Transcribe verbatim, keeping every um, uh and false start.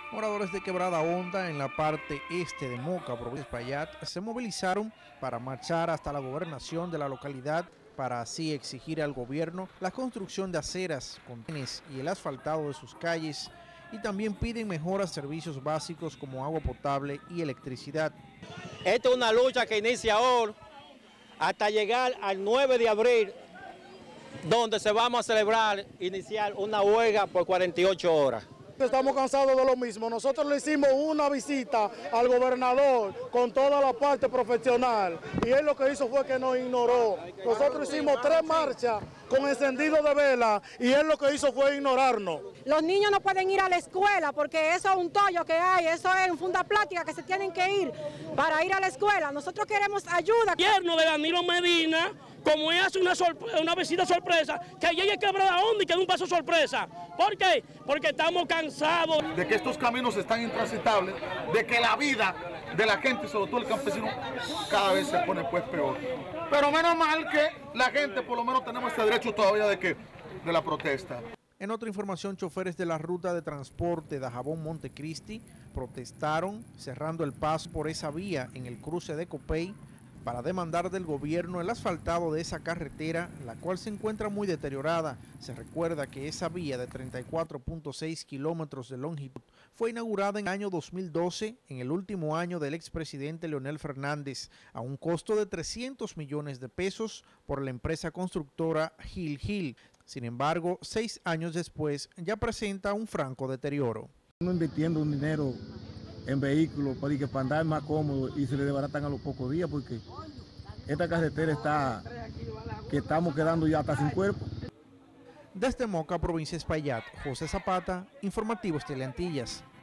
Moradores de Quebrada Honda, en la parte este de Moca, provincia de Espaillat, se movilizaron para marchar hasta la gobernación de la localidad para así exigir al gobierno la construcción de aceras, contenes y el asfaltado de sus calles, y también piden mejoras servicios básicos como agua potable y electricidad. Esta es una lucha que inicia hoy hasta llegar al nueve de abril, donde se vamos a celebrar, iniciar una huelga por cuarenta y ocho horas. Estamos cansados de lo mismo. Nosotros le hicimos una visita al gobernador con toda la parte profesional y él lo que hizo fue que nos ignoró. Nosotros hicimos tres marchas con encendido de vela y él lo que hizo fue ignorarnos. Los niños no pueden ir a la escuela porque eso es un tollo que hay, eso es en funda plástica que se tienen que ir para ir a la escuela. Nosotros queremos ayuda. El gobierno de Danilo Medina, como él hace una, una visita sorpresa, que llegue a Quebrada Honda y que dé un paso sorpresa. ¿Por qué? Porque estamos cansados. De que estos caminos están intransitables, de que la vida de la gente, sobre todo el campesino, cada vez se pone pues peor. Pero menos mal que la gente, por lo menos tenemos este derecho todavía de que de la protesta. En otra información, choferes de la ruta de transporte Dajabón-Montecristi protestaron cerrando el paso por esa vía en el cruce de Copey para demandar del gobierno el asfaltado de esa carretera, la cual se encuentra muy deteriorada. Se recuerda que esa vía de treinta y cuatro punto seis kilómetros de longitud fue inaugurada en el año dos mil doce, en el último año del expresidente Leonel Fernández, a un costo de trescientos millones de pesos por la empresa constructora Gil Gil. Sin embargo, seis años después ya presenta un franco deterioro. Estamos invirtiendo un dinero en vehículos para, que para andar más cómodo y se le desbaratan a los pocos días porque esta carretera está que estamos quedando ya hasta sin cuerpo. Desde Moca, provincia de Espaillat, José Zapata, Informativos Teleantillas.